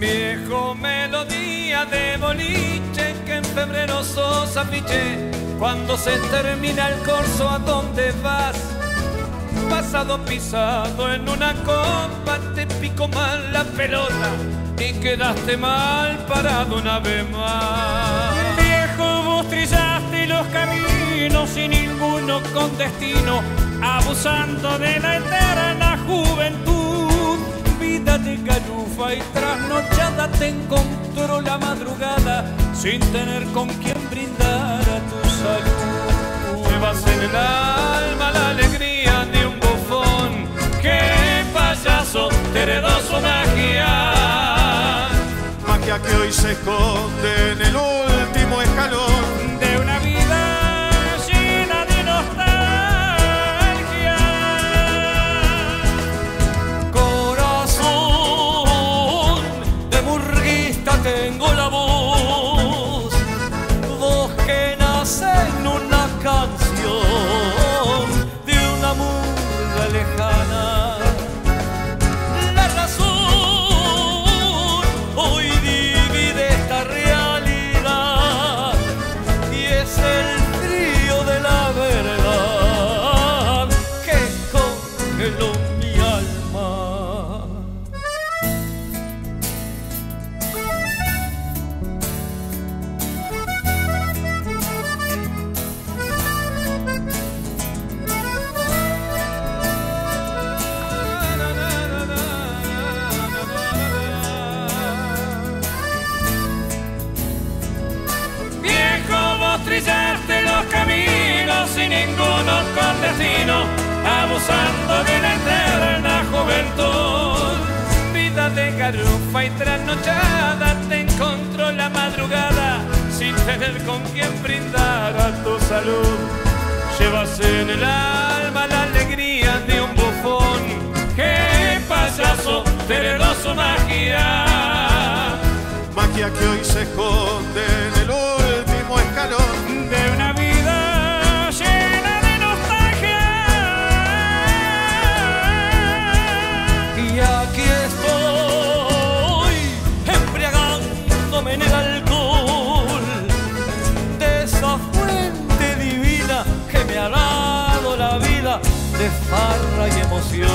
Viejo melodía de boliche que en febrero sos afiche. Cuando se termina el corso, ¿a dónde vas? Pasado pisado en una copa, te picó mal la pelota y quedaste mal parado una vez más. Viejo, vos trillaste los caminos sin ninguno con destino, abusando de la eterna juventud. Vida de garufa y trasnochada, te encontró la madrugada sin tener con quien brindar a tu salud. Llevas en el alma la alegría de un bufón. ¡Qué payaso te heredó su magia! Magia que hoy se esconde en el último escalón de una vida llena de nostalgia. Corazón de burguista tengo la voz, voz que nace en una canción de una murga lejana. La razón hoy divide esta realidad y es el frío de la verdad que congeló mi alma. Trillaste los caminos sin ninguno con destino, abusando de la eterna juventud. Vida de garufa y trasnochada, te encontró la madrugada sin tener con quien brindar a tu salud. Llevas en el alma la alegría de un bufón. ¡Qué payaso te heredó su magia! magia que hoy se esconde en el último escalón de una vida llena de nostalgia. Y aquí estoy, embriagándome en el alcohol de esa fuente divina que me ha dado la vida de farra y emoción.